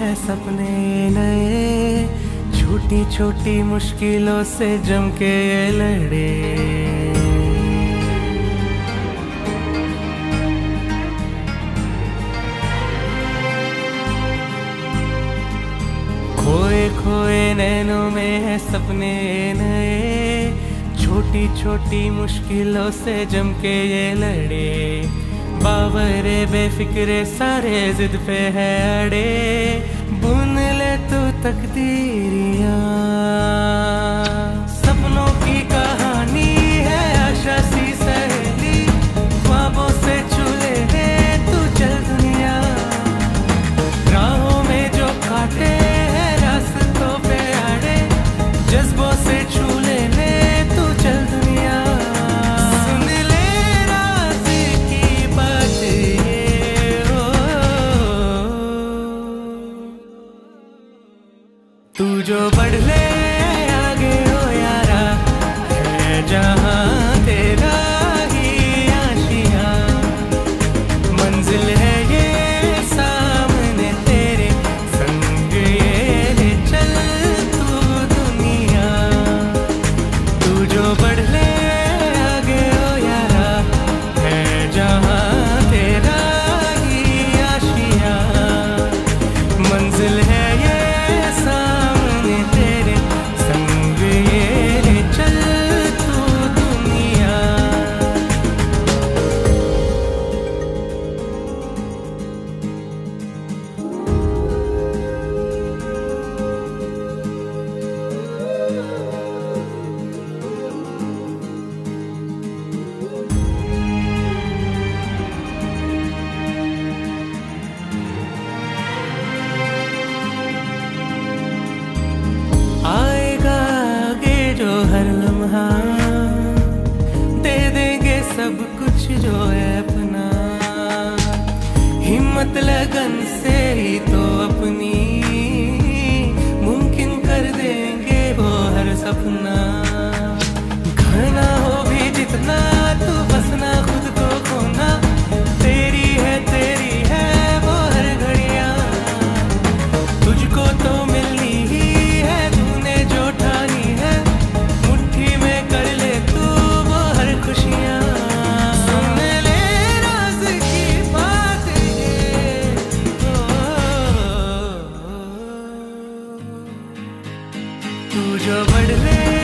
हैं सपने नए, छोटी छोटी मुश्किलों से जम के ये लड़े। खोए खोए नैनों में है सपने नए, छोटी छोटी मुश्किलों से जम के ये लड़े। बावरे बेफिक्रे सारे जिद पे है अड़े, बुन ले तू तकदीरियां। सपनों की कहानी है आशा सी सहेली, ख्वाबों से चूले है तू चल दुनिया। राहों में जो काटे हैं रास्तों पे आड़े, जज्बों से छू लेने तू चल दुनिया। सुन ले राज की बात ये हो, तू जो बढ़ ले आगे हो यारा, है जहां तेरा ही आशियां। मंजिल है ये सामने तेरे, संग ये ले चल तू दुनिया। तू जो बढ़ ले आगे हो यारा, है जहां तेरा ही आशियां। मंजिल है ये सामने तेरे, संग ये ले चल तू दुनिया। आएगा आगे जो हर लम्हा, दे देंगे सब कुछ जो है अपना। हिम्मत लगन से ही तो अपनी, मुमकिन कर देंगे वो हर सपना। घना हो भी जितना तू बसना खुद को खोना, तेरी है वो हर घड़ियां। तुझको तो मिलनी ही है, तूने जो ठानी है, मुट्ठी में कर ले तू वो हर खुशियां। सुन ले राज की बात ये हो, तू जो बढ़ ले